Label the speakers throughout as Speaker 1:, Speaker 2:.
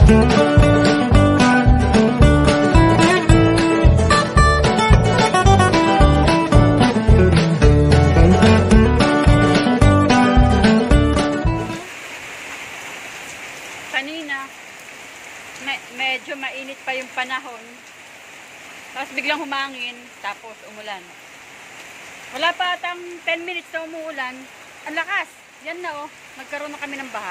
Speaker 1: Kanina, medyo mainit pa yung panahon. Tapos biglang humangin, tapos umulan. Wala pa atang 10 minutes na umuulan. Ang lakas. Yan na oh. Nagkaroon na kami ng baha.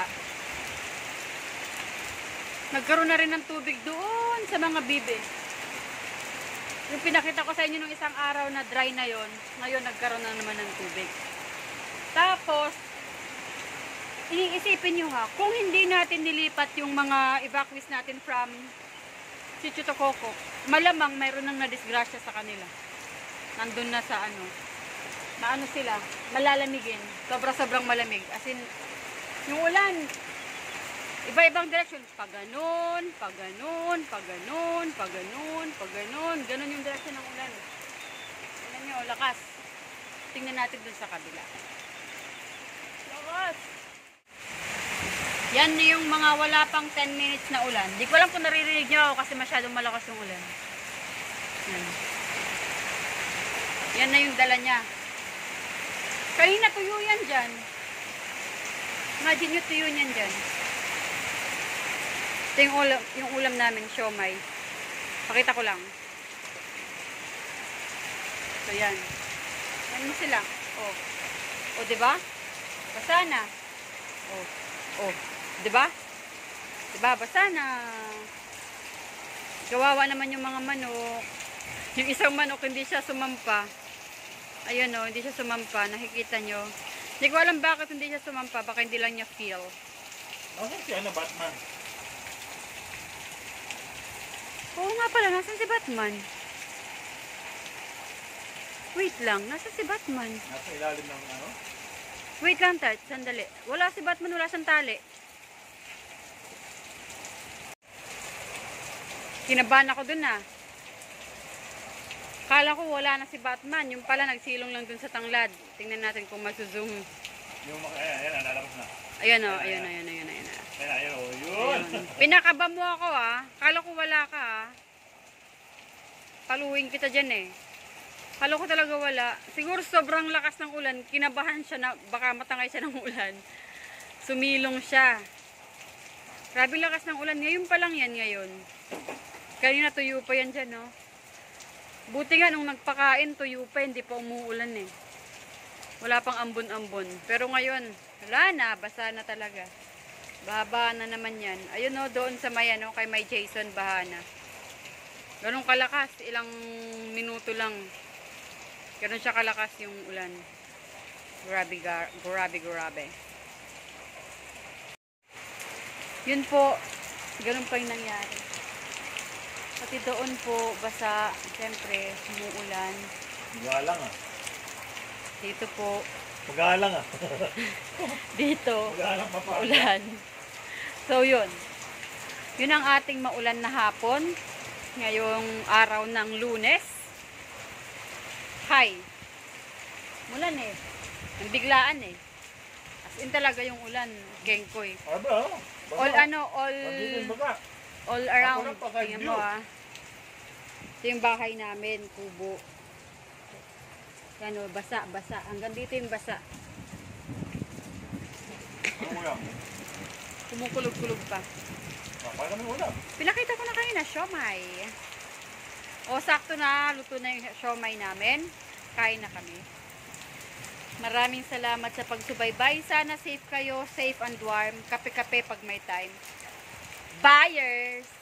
Speaker 1: Nagkaroon na rin ng tubig doon sa mga bibe. Yung pinakita ko sa inyo nung isang araw na dry na yon, ngayon nagkaroon na naman ng tubig. Tapos, iniisipin nyo ha, kung hindi natin nilipat yung mga evacuees natin from Sitio Tococo, malamang mayroon nang nadisgrasya sa kanila. Nandun na sa ano sila, malalamigin. Sobrang malamig. As in, yung ulan, iba-ibang direction. Pag ganun, pag ganun, pag ganun, pag ganun, pag ganun. Ganun yung direction ng ulan. Tingnan nyo, lakas. Tingnan natin dun sa kabila. Lakas! Yan yung mga wala pang 10 minutes na ulan. Di ko alam kung naririnig nyo ako kasi masyadong malakas yung ulan. Yan. Yan na yung dala niya. Kanina tuyo yan dyan. Imagine nyo tuyo yan dyan. Ito yung ulam namin, siomay. Pakita ko lang. So yan. Yan mo sila. Oh. O diba? Basa na. Oh. Oh. Diba? Diba? Basa na. Kawawa naman yung mga manok. Yung isang manok hindi siya sumampa. Ayun o, hindi siya sumampa. Nakikita nyo. Hindi ko alam bakit hindi siya sumampa. Baka hindi lang niya feel.
Speaker 2: Nasaan si Batman?
Speaker 1: Oo nga pala, nasan si Batman? Wait lang, nasan si Batman?
Speaker 2: Nasa ilalim ng ano?
Speaker 1: Wait lang, Tart, sandali. Wala si Batman, wala siyang tali. Kinabahan ako dun ah. Kala ko wala na si Batman. Yung pala nagsilong lang dun sa tanglad. Tingnan natin kung mag-zoom.
Speaker 2: Yung ayan, lalabas na.
Speaker 1: Ayan o, ayan.
Speaker 2: Ayan, yun.
Speaker 1: Pinakaba mo ako ah. Kala ko wala ka ah. Paluhin kita dyan eh. Kala ko talaga wala. Siguro sobrang lakas ng ulan. Kinabahan siya na baka matangay siya ng ulan. Sumilong siya. Grabe lakas ng ulan. Ngayon pa lang yan ngayon. Kanina tuyo pa yan dyan no. Buti nga nung nagpakain, tuyo pa, hindi pa umuulan eh. Wala pang ambon-ambon. Pero ngayon, wala na, basa na talaga. Baba na naman yan. Ayun o, doon sa may kay may Jason, baha na. Ganun kalakas, ilang minuto lang. Ganun siya kalakas yung ulan. Grabe. Yun po, ganun pa yung nangyari. Pati doon po, basa, siyempre, umuulan.
Speaker 2: Magalang ah.
Speaker 1: Dito po.
Speaker 2: Magalang ah.
Speaker 1: Dito,
Speaker 2: Magalang pa pa.
Speaker 1: ulan. So, yun. Yun ang ating maulan na hapon. Ngayong araw ng Lunes. Hi. Mulan eh. Ang biglaan eh. As in talaga yung ulan, Gengkoy.
Speaker 2: Aba,
Speaker 1: All around. Tingnan mo ah. Ito yung bahay namin, kubo. Yan o, basa. Hanggang dito yung basa. Kumukulog-kulog pa.
Speaker 2: Paano kami ulam?
Speaker 1: Pinakita ko na kayo na siomay. O, sakto na. Luto na yung siomay namin. Kain na kami. Maraming salamat sa pagsubaybay. Sana safe kayo. Safe and warm. Kape-kape pag may time. Buyers!